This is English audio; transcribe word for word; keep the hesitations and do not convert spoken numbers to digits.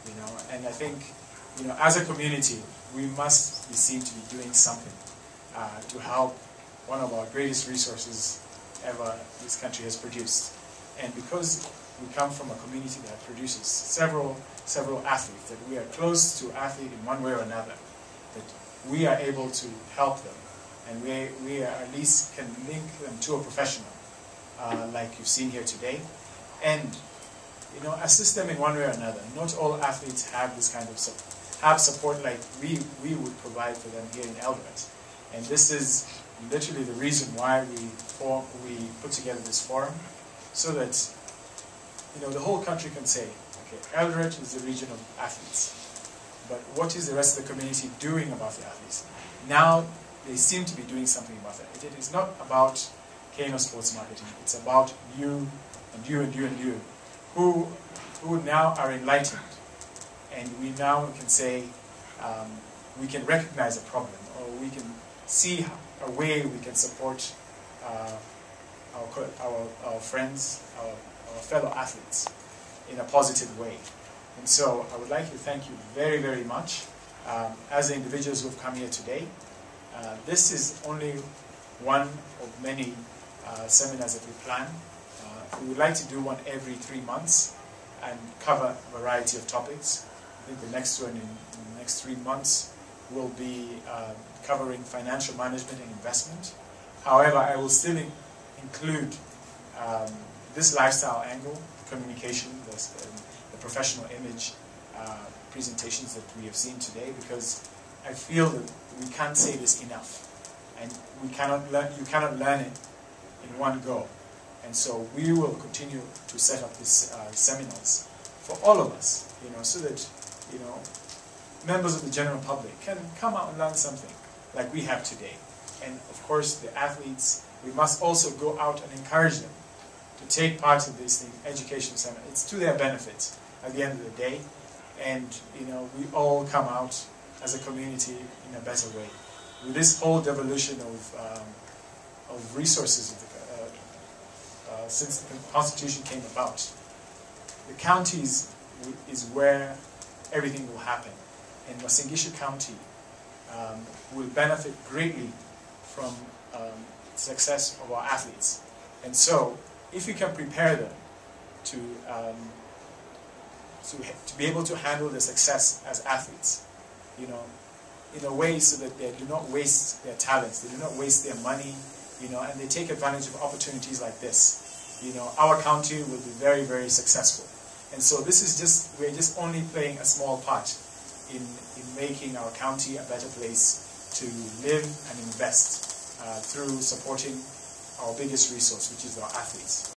You know, and I think, you know, as a community, we must be seen to be doing something uh, to help one of our greatest resources ever this country has produced. And because we come from a community that produces several several athletes, that we are close to athlete in one way or another, that we are able to help them, and we, we are at least can link them to a professional, uh, like you've seen here today, and you know, assist them in one way or another. Not all athletes have this kind of support, have support like we, we would provide for them here in Eldoret. And this is literally the reason why we, form, we put together this forum, so that you know, the whole country can say, okay, Eldoret is the region of athletes, but what is the rest of the community doing about the athletes? Now they seem to be doing something about that. It is not about Keino sports marketing, it's about you and you and you and you, who, who now are enlightened, and we now can say, um, we can recognize a problem, or we can see a way we can support uh, our, our, our friends, our, our fellow athletes in a positive way. And so I would like to thank you very, very much um, as the individuals who have come here today. Uh, this is only one of many uh, seminars that we plan. Uh, we would like to do one every three months and cover a variety of topics. I think the next one in, in the next three months will be uh, covering financial management and investment. However, I will still in, include um, this lifestyle angle, communication, the, the professional image uh, presentations that we have seen today, because I feel that we can't say this enough, and we cannot learn, you cannot learn it in one go. And so we will continue to set up these uh, seminars for all of us, you know, so that, you know, members of the general public can come out and learn something like we have today. And of course, the athletes, we must also go out and encourage them to take part in this thing, education seminar. It's to their benefit at the end of the day, and you know, we all come out as a community in a better way. With this whole devolution of um, of resources of the, uh, uh, since the Constitution came about, the counties is where everything will happen, and Masingishu County um, will benefit greatly from um, the success of our athletes. And so, if we can prepare them to, um, to, to be able to handle the success as athletes, you know, in a way so that they do not waste their talents, they do not waste their money, you know, and they take advantage of opportunities like this, you know, our county will be very, very successful. And so this is just, we're just only playing a small part in, in making our county a better place to live and invest uh, through supporting our biggest resource, which is our athletes.